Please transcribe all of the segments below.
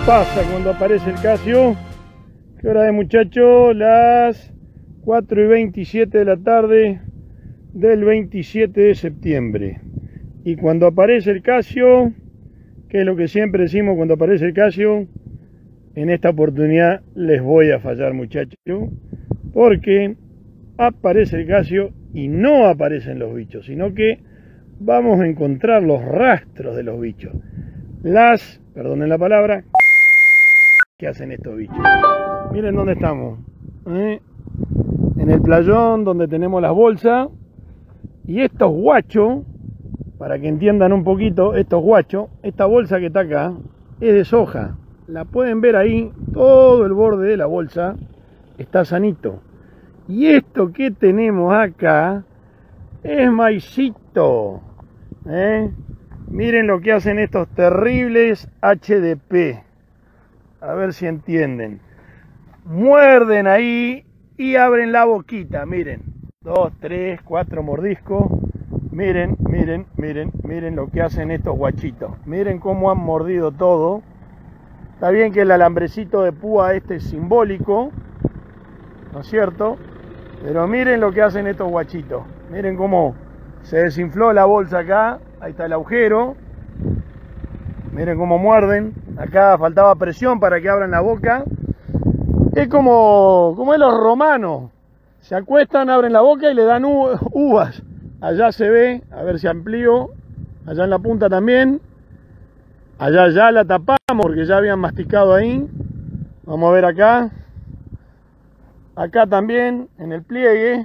pasa cuando aparece el Casio? ¿Qué hora es, muchachos? Las 4:27 de la tarde del 27 de septiembre. Y cuando aparece el Casio, que es lo que siempre decimos cuando aparece el Casio, en esta oportunidad les voy a fallar, muchachos, porque aparece el Casio y no aparecen los bichos, sino que vamos a encontrar los rastros de los bichos. Perdonen la palabra, que hacen estos bichos. Miren dónde estamos, en el playón donde tenemos las bolsas. Y estos guachos, para que entiendan un poquito, estos guachos, esta bolsa que está acá es de soja. La pueden ver ahí, todo el borde de la bolsa está sanito. Y esto que tenemos acá es maicito. Miren lo que hacen estos terribles HDP. A ver si entienden. Muerden ahí y abren la boquita, miren. 2, 3, 4 mordiscos. Miren, miren, miren, miren lo que hacen estos guachitos. Miren cómo han mordido todo. Está bien que el alambrecito de púa este es simbólico, ¿no es cierto? Pero miren lo que hacen estos guachitos. Miren cómo se desinfló la bolsa acá. Ahí está el agujero. Miren cómo muerden. Acá faltaba presión para que abran la boca. Es como es los romanos. Se acuestan, abren la boca y le dan uvas. Allá se ve, a ver si amplío. Allá en la punta también. Allá ya la tapamos porque ya habían masticado ahí. Vamos a ver acá. Acá también, en el pliegue.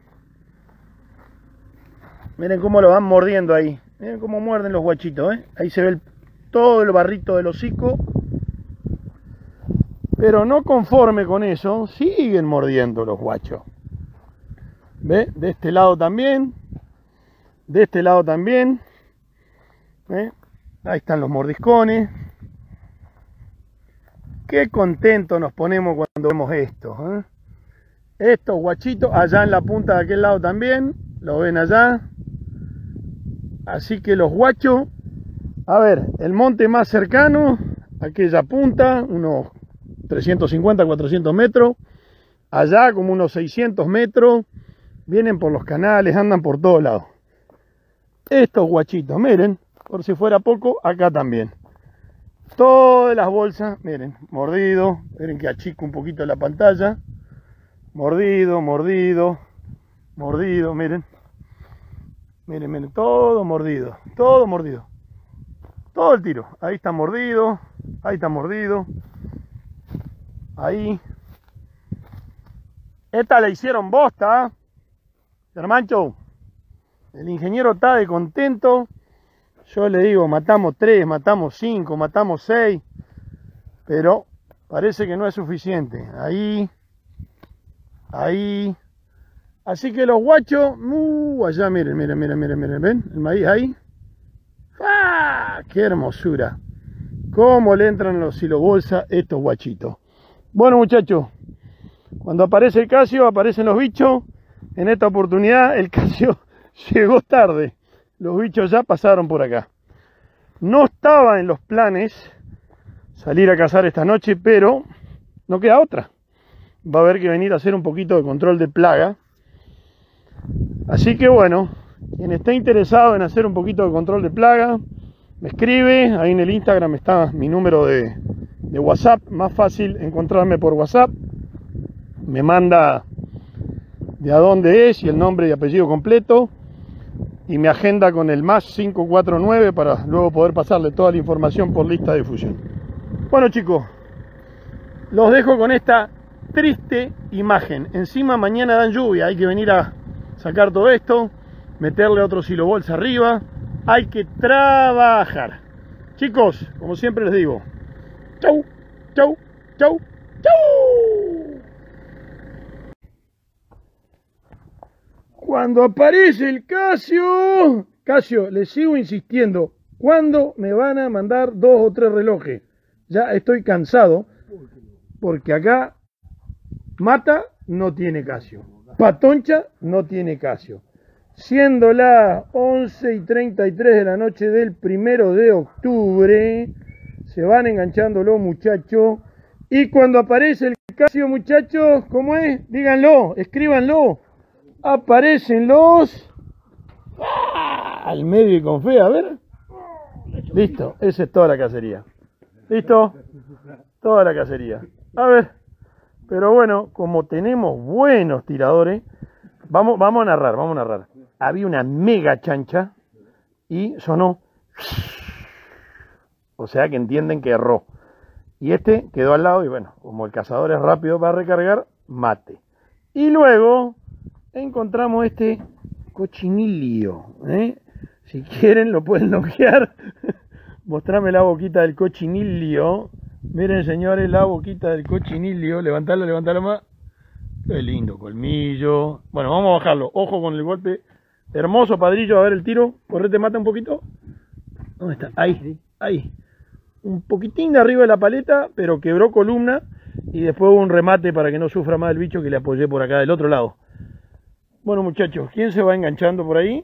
Miren cómo lo van mordiendo ahí. Miren cómo muerden los guachitos, Ahí se ve todo el barrito del hocico. Pero no conforme con eso, siguen mordiendo los guachos. ¿Ve? De este lado también. De este lado también. Ahí están los mordiscones. Qué contentos nos ponemos cuando vemos esto. Estos guachitos, allá en la punta de aquel lado también. Lo ven allá. Así que los guachos, a ver, el monte más cercano, aquella punta, unos 350, 400 metros. Allá como unos 600 metros. Vienen por los canales, andan por todos lados. Estos guachitos, miren, por si fuera poco, acá también. Todas las bolsas, miren, mordido. Miren que achico un poquito la pantalla. Mordido, mordido, mordido, miren. Miren, miren, todo mordido, todo mordido. Todo el tiro. Ahí está mordido, ahí está mordido. Ahí. Esta la hicieron bosta, Hermancho. El ingeniero está de contento. Yo le digo, matamos 3, matamos 5, matamos 6. Pero parece que no es suficiente. Ahí. Ahí. Así que los guachos, allá miren, miren, miren, miren, miren, ven, el maíz ahí. ¡Ah! ¡Qué hermosura! Cómo le entran los silobolsa estos guachitos. Bueno, muchachos, cuando aparece el Casio, aparecen los bichos. En esta oportunidad el Casio llegó tarde. Los bichos ya pasaron por acá. No estaba en los planes salir a cazar esta noche, pero no queda otra. Va a haber que venir a hacer un poquito de control de plaga. Así que bueno, quien esté interesado en hacer un poquito de control de plaga, me escribe. Ahí en el Instagram está mi número de WhatsApp. Más fácil encontrarme por WhatsApp. Me manda de a dónde es y el nombre y apellido completo. Y me agenda con el más 549 para luego poder pasarle toda la información por lista de difusión. Bueno, chicos, los dejo con esta triste imagen. Encima mañana dan lluvia, hay que venir a sacar todo esto, meterle otro silobolsa arriba. Hay que trabajar. Chicos, como siempre les digo, chau, chau, chau, chau. Cuando aparece el Casio, les sigo insistiendo, ¿cuándo me van a mandar 2 o 3 relojes? Ya estoy cansado, porque acá Mata no tiene Casio, Patoncha no tiene Casio. Siendo las 11:33 de la noche del 1 de octubre, Se van enganchando los muchachos. Y cuando aparece el Casio, muchachos, ¿cómo es? Díganlo, escríbanlo. Aparecen los... al medio y con fe, a ver. Listo, esa es toda la cacería. ¿Listo? Toda la cacería. A ver. Pero bueno, como tenemos buenos tiradores, vamos a narrar. Había una mega chancha y sonó. O sea que entienden que erró. Y este quedó al lado y bueno, como el cazador es rápido para recargar, mate. Y luego encontramos este cochinillo. Si quieren lo pueden noquear. Mostrame la boquita del cochinillo. Miren, señores, la boquita del cochinillo. Levantalo más. Qué lindo colmillo. Bueno, vamos a bajarlo. Ojo con el golpe. Hermoso, padrillo. A ver el tiro. Correte, mata un poquito. ¿Dónde está? Ahí. Un poquitín de arriba de la paleta, pero quebró columna. Y después hubo un remate para que no sufra más el bicho que le apoyé por acá del otro lado. Bueno, muchachos, ¿quién se va enganchando por ahí?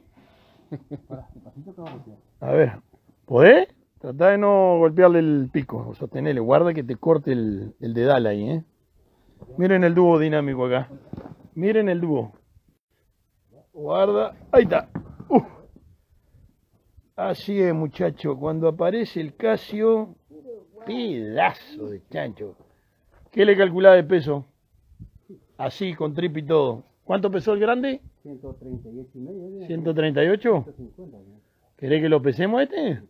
A ver, ¿podés? Tratá de no golpearle el pico, sostenele, guarda que te corte el dedal ahí, Miren el dúo dinámico acá. Miren el dúo. Guarda, ahí está. Así es, muchacho, cuando aparece el Casio, pedazo de chancho. ¿Qué le calculás de peso? Así, con trip y todo. ¿Cuánto pesó el grande? 138 y medio. ¿138? 150. ¿Querés que lo pesemos este?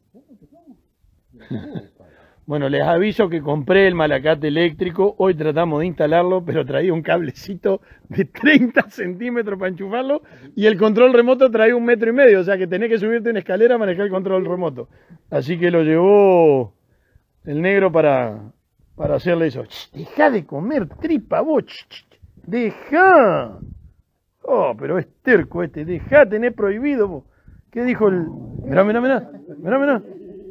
Bueno, les aviso que compré el malacate eléctrico. Hoy tratamos de instalarlo, pero traía un cablecito de 30 centímetros para enchufarlo. Y el control remoto traía 1,5 metros. O sea que tenés que subirte una escalera a manejar el control remoto. Así que lo llevó el negro para hacerle eso. Deja de comer tripa, vos. Deja. Oh, pero es terco este. Deja, tenés prohibido, vos. ¿Qué dijo el...? Mirá.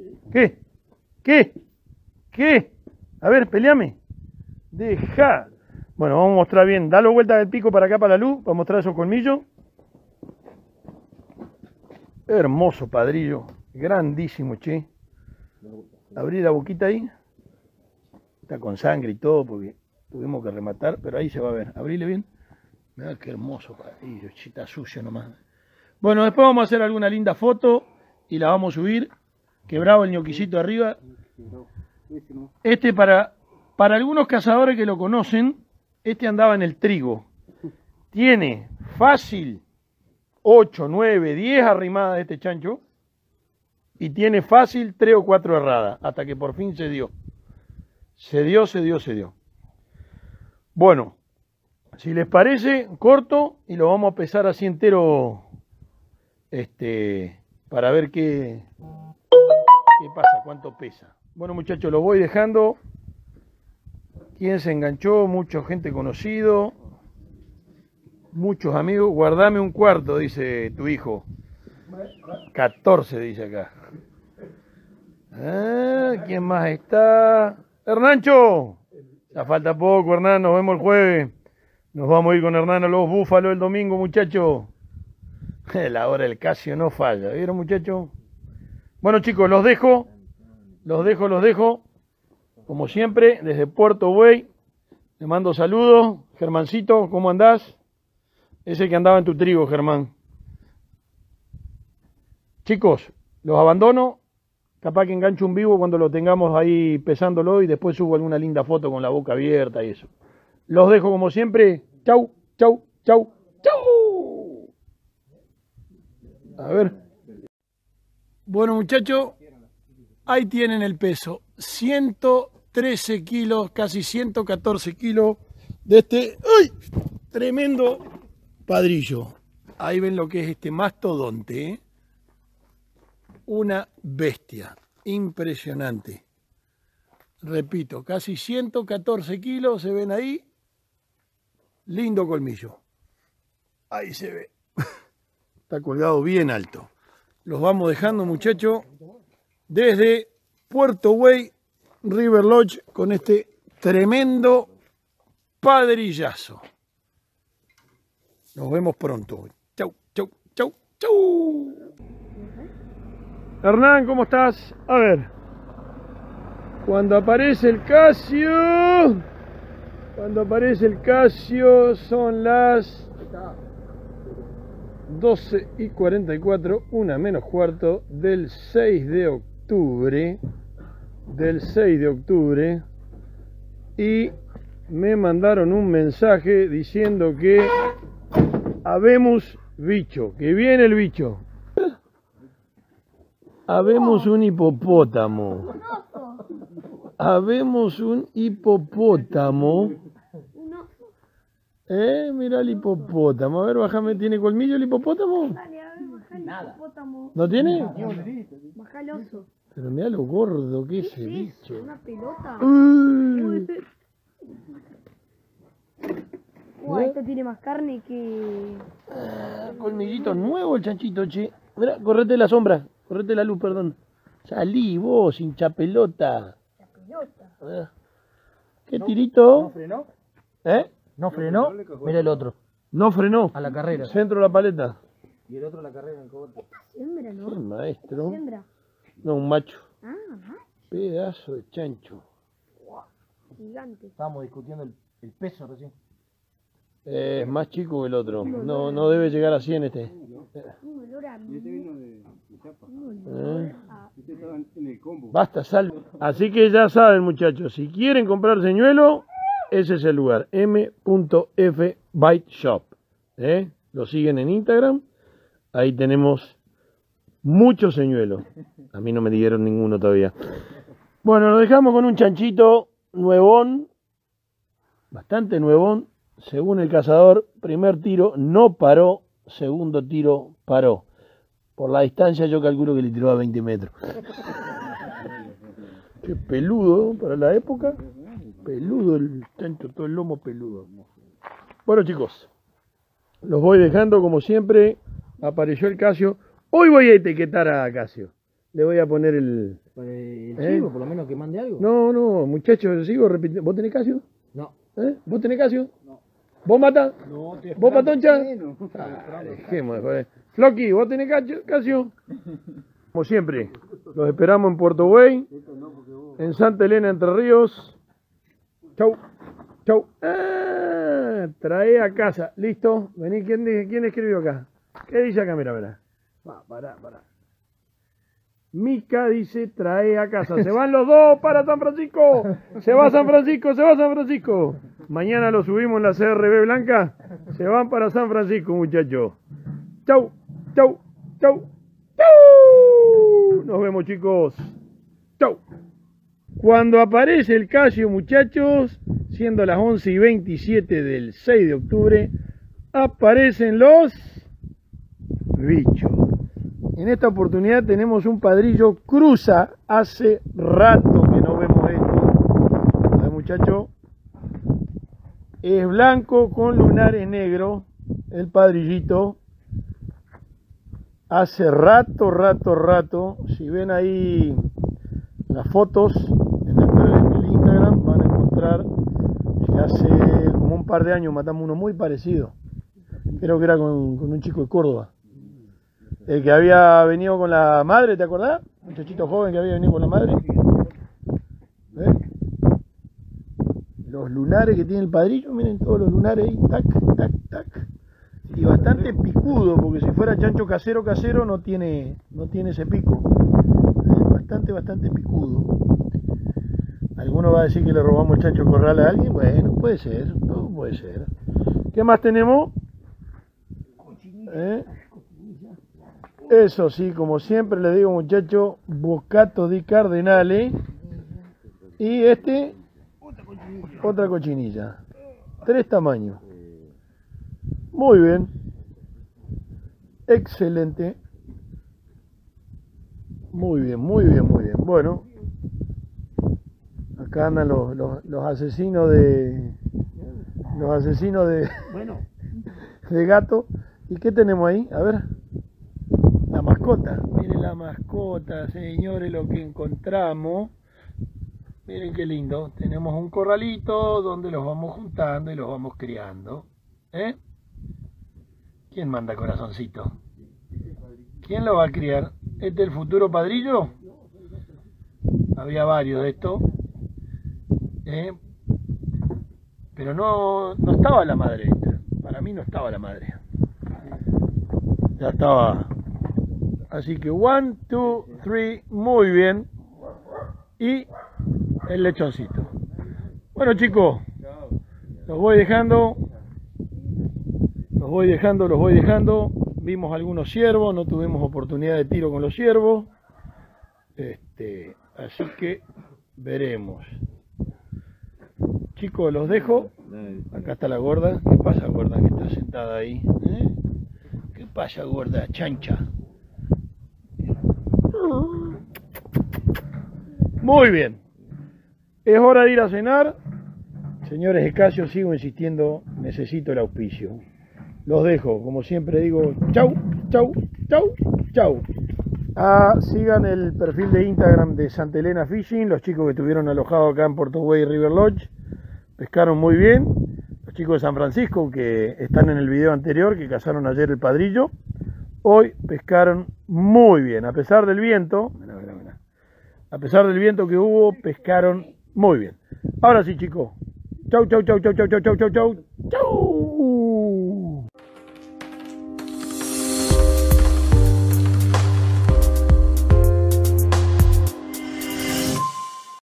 ¿Qué? A ver, peleame. Deja. Bueno, vamos a mostrar bien. Dale vuelta del pico para acá, para la luz, para mostrar esos colmillos. Hermoso padrillo. Grandísimo, che. Abrí la boquita ahí. Está con sangre y todo porque tuvimos que rematar, pero ahí se va a ver. Abrile bien. Mirá qué hermoso padrillo. Che, está sucio nomás. Bueno, después vamos a hacer alguna linda foto y la vamos a subir. Quebrado el ñoquisito arriba. Este para algunos cazadores que lo conocen, este andaba en el trigo. Tiene fácil 8, 9, 10 arrimadas de este chancho. Y tiene fácil 3 o 4 erradas. Hasta que por fin se dio. Se dio. Bueno, si les parece, corto y lo vamos a pesar así entero. Para ver qué pasa, cuánto pesa. Bueno, muchachos, los voy dejando. ¿Quién se enganchó? Mucha gente conocido. Muchos amigos. Guardame un cuarto, dice tu hijo. 14, dice acá. ¿Quién más está? Hernancho. Ya falta poco, Hernán. Nos vemos el jueves. Nos vamos a ir con Hernán a los Búfalos el domingo, muchachos. La hora del Casio no falla. ¿Vieron, muchachos? Bueno, chicos, los dejo. Como siempre, desde Puerto Buey. Le mando saludos. Germancito, ¿cómo andás? Ese que andaba en tu trigo, Germán. Chicos, los abandono. Capaz que engancho un vivo cuando lo tengamos ahí pesándolo y después subo alguna linda foto con la boca abierta y eso. Los dejo como siempre. Chau. A ver. Bueno, muchachos, ahí tienen el peso. 113 kilos, casi 114 kilos de este tremendo padrillo. Ahí ven lo que es este mastodonte, Una bestia, impresionante. Repito, casi 114 kilos, se ven ahí. Lindo colmillo. Ahí se ve. Está colgado bien alto. Los vamos dejando, muchachos, desde Puerto Buey, River Lodge, con este tremendo padrillazo. Nos vemos pronto. Chau. Hernán, ¿cómo estás? A ver. Cuando aparece el Casio, son las 12:44, 1 menos cuarto del 6 de octubre. Y me mandaron un mensaje diciendo que habemos bicho, que viene el bicho. Habemos un hipopótamo. Mira el hipopótamo. A ver, bájame. ¿Tiene colmillo el hipopótamo? Dale, a ver, bajá el hipopótamo. ¿No tiene? Bajá el oso. Pero mira lo gordo que es ese bicho. ¿Una pelota? Uy. Este tiene más carne que... Colmillito nuevo el chanchito, che. Mira, correte la sombra. Correte la luz, perdón. Salí vos, hincha pelota. La pelota. ¿Qué tirito? ¿No frenó? No frenó, mira el otro, No frenó. a la carrera. Centro de la paleta. Y el otro la carrera en el cogote. Hembra, ¿no? Qué maestro. Hembra. No, un macho. Ah, ajá. Pedazo de chancho. Gigante. Estábamos discutiendo el peso recién. Es más chico que el otro. No debe llegar a 100 este. Un olor a mí. Este vino de Chapa. Un olor a... Este estaba en el combo. Basta, sal. Así que ya saben, muchachos, si quieren comprar señuelo, ese es el lugar. M.F. Bite Shop. Lo siguen en Instagram. Ahí tenemos muchos señuelos. A mí no me dieron ninguno todavía. Bueno, lo dejamos con un chanchito nuevón. Bastante nuevón. Según el cazador, primer tiro no paró, segundo tiro paró. Por la distancia yo calculo que le tiró a 20 metros. Qué peludo, ¿no? Para la época. Peludo el chancho, todo el lomo peludo. Bueno, chicos, los voy dejando como siempre. Apareció el Casio. Hoy voy a etiquetar a Casio. Le voy a poner el... El chivo, por lo menos que mande algo. No, muchachos, sigo repitiendo. ¿Vos tenés Casio? No. ¿Vos tenés Casio? No. ¿Vos Mata? No, te ¿Vos Patoncha? bueno. Dejemos de joder. Floqui, ¿vos tenés Casio? Como siempre, los esperamos en Puerto Güey, en Santa Elena, Entre Ríos. Chau. Trae a casa. ¿Listo? Vení, ¿quién escribió acá? ¿Qué dice acá? Mira. Pará. Mica dice, trae a casa. Se van los dos para San Francisco. Se va San Francisco. Mañana lo subimos en la CRB Blanca. Se van para San Francisco, muchachos. Chau. Nos vemos, chicos. Chau. Cuando aparece el Casio, muchachos, siendo las 11:27 del 6 de octubre, aparecen los bichos. En esta oportunidad tenemos un padrillo cruza. Hace rato que no vemos esto. A ver, muchacho. Es blanco con lunares negros. El padrillito. Hace rato. Si ven ahí las fotos en el Instagram, van a encontrar que hace como un par de años matamos uno muy parecido. Creo que era con un chico de Córdoba. El que había venido con la madre, ¿te acordás? Un muchachito joven que había venido con la madre. ¿Ves? Los lunares que tiene el padrillo, miren todos los lunares ahí, tac. Y bastante picudo, porque si fuera chancho casero no tiene ese pico. Bastante picudo. ¿Alguno va a decir que le robamos el chancho corral a alguien? Bueno, puede ser, todo puede ser. ¿Qué más tenemos? Eso sí, como siempre le digo, muchachos, bocato di cardenale. Y otra cochinilla. 3 tamaños. Muy bien. Excelente. Muy bien. Bueno, acá andan los asesinos de... de gato. ¿Y qué tenemos ahí? A ver. La mascota. Miren la mascota, señores, lo que encontramos. Miren qué lindo. Tenemos un corralito donde los vamos juntando y los vamos criando. ¿Quién manda, corazoncito? ¿Quién lo va a criar? ¿Este es el futuro padrillo? había varios de estos, pero no estaba la madre esta. Para mí no estaba la madre. Ya estaba. Así que 1, 2, 3, muy bien. Y el lechoncito. Bueno, chicos, los voy dejando. Los voy dejando. Vimos algunos ciervos, no tuvimos oportunidad de tiro con los ciervos. Así que veremos. Chicos, los dejo. Acá está la gorda. ¿Qué pasa, gorda, que está sentada ahí? ¿Qué pasa, gorda? Chancha. Muy bien. Es hora de ir a cenar. Señores Escasio, sigo insistiendo, necesito el auspicio. Los dejo, como siempre digo, chau, chau, chau, chau. Sigan el perfil de Instagram de Santa Elena Fishing, los chicos que estuvieron alojados acá en Porto Way River Lodge, pescaron muy bien. Los chicos de San Francisco que están en el video anterior, que cazaron ayer el padrillo, hoy pescaron muy bien, a pesar del viento, a pesar del viento que hubo, pescaron muy bien. Ahora sí, chicos, chau, chau, chau, chau, chau, chau, chau, chau, chau, chau.